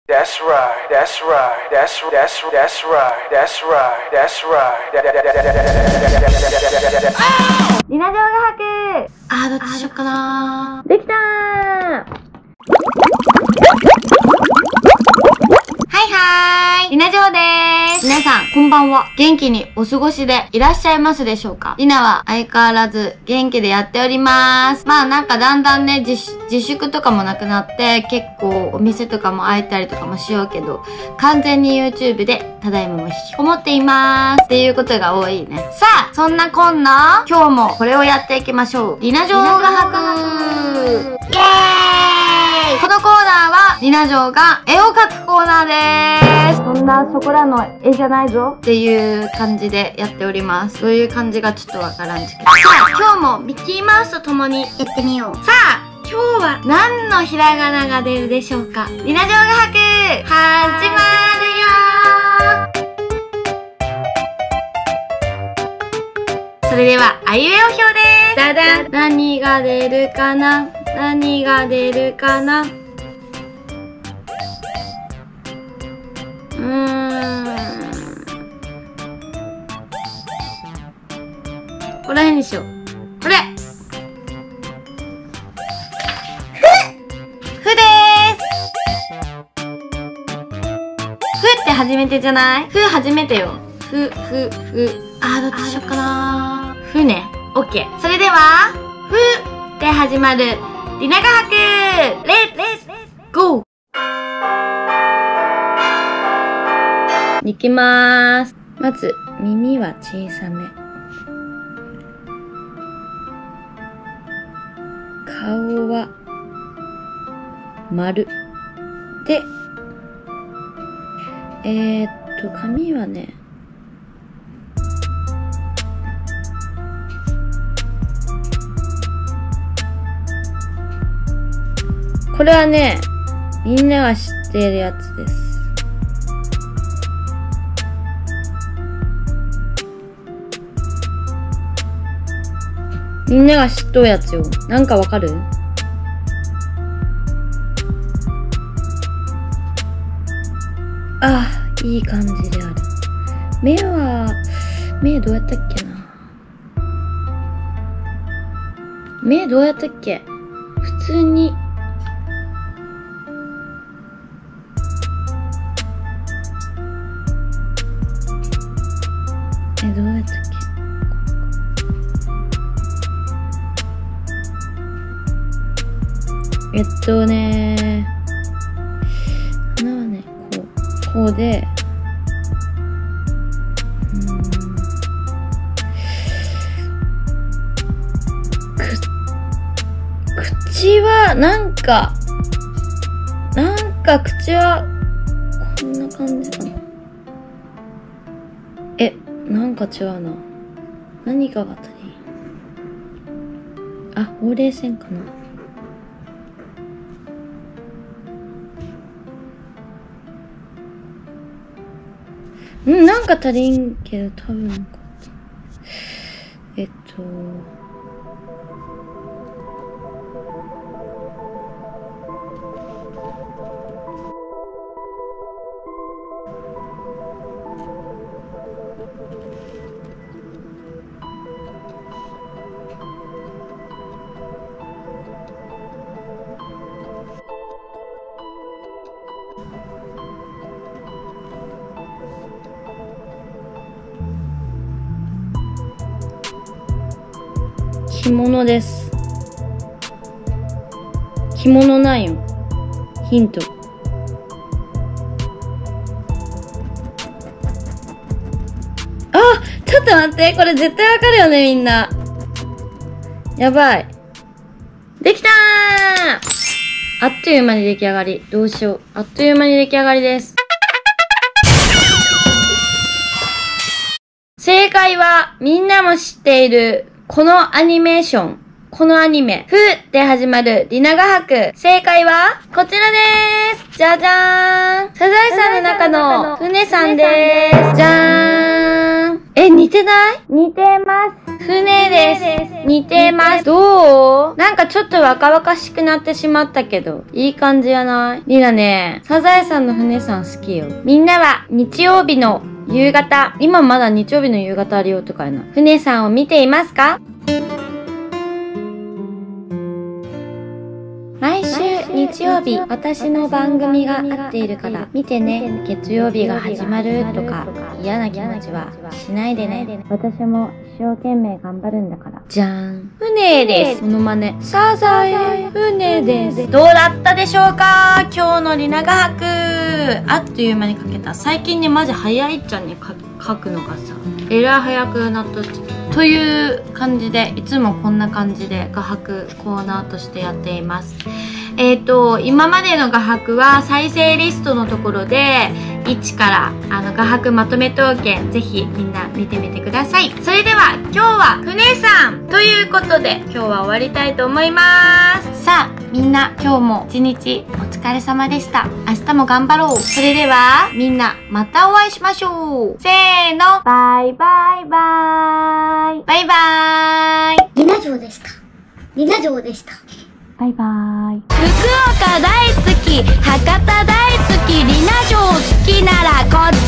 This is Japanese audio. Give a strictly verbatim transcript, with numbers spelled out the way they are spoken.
That's right, that's right, that's that's that's right, that's right, that's right. リナ上画伯。あー、どっちしよっかなー。できたー。はいはーい。リナ上でーす。皆さん、こんばんは。元気にお過ごしでいらっしゃいますでしょうか？リナは相変わらず元気でやっております。まあなんかだんだんね、自自粛とかもなくなって、結構お店とかも開いたりとかもしようけど、完全に YouTube でただいまも引きこもっていまーす。っていうことが多いね。さあ、そんなこんな、今日もこれをやっていきましょう。リナ上画伯。イエーイ！このコーナーは、リナ上が絵を描くコーナーでーす。そんなそこらの絵じゃないぞっていう感じでやっております。そういう感じがちょっとわからんですけど。さあ、今日もミッキーマウスと共にやってみよう。さあ、今日は何のひらがなが出るでしょうか？リナ上画伯、始まるよー。それでは、あいうえお表でーす。だだん。何が出るかな？何が出るかな？うーん。ここら辺にしよう。これ！ふでーす。ふって初めてじゃない？ふ初めてよ。ふ、ふ、ふ。あー、どっちしよっかなー。ふね。オッケー。それでは、ふで始まる、リナ画伯、レッツゴー。いきまーす。まず、耳は小さめ。顔は、丸。で、えー、っと、髪はね、これはね、みんなが知っているやつです。みんなが知っとるやつよ。なんかわかる？ああ、いい感じである。目は、目どうやったっけな。目どうやったっけ？普通に、え、どうやったっけ？えっとねー、鼻はね、こう、こうで、うーん、く、口は、なんか、なんか口は、こんな感じかな。え、なんか違うな。何かが足りん。あ、ほうれい線かな。うん、なんか足りんけど、多分なんか。えっと。着物です。着物なんよ。ヒント。あ、ちょっと待って。これ絶対わかるよね、みんな。やばい。できたー！あっという間に出来上がり。どうしよう。あっという間に出来上がりです。正解は、みんなも知っている、このアニメーション。このアニメ、ふで始まるリナ画伯。正解は、こちらでーす。じゃじゃーん。サザエさんの中の船さんでーす。じゃーん。え、似てない？似てます。 船です。似てます。どう？なんかちょっと若々しくなってしまったけど、いい感じやない？りなね、サザエさんの船さん好きよ。みんなは日曜日の夕方、今まだ日曜日の夕方あるよとかやな。船さんを見ていますか？毎週日曜日、私の番組が合っているから見てね。月曜日が始まるとか嫌な気持ちはしないでね。私も一生懸命頑張るんだから。じゃーん。船です。モノマネ。サザエ、船です。どうだったでしょうか？今日のリナ画伯。あっという間に描けた。最近ね、マジ早いっちゃんに描くのがさ、えらい早くなっとっちゃう。という感じで、いつもこんな感じで画伯コーナーとしてやっています。えっと、今までの画伯は再生リストのところで、いちからあの画伯まとめ刀剣、ぜひみんな見てみてください。それでは今日は船さんということで、今日は終わりたいと思います。さあ、みんな今日も一日お疲れ様でした。明日も頑張ろう。それではみんなまたお会いしましょう。せーの、バイバイバーイ。バイバーイ。 リナ城でした。リナ城でした。 バイバーイ。 福岡大好き、博多大好き、リナ城好きならこっち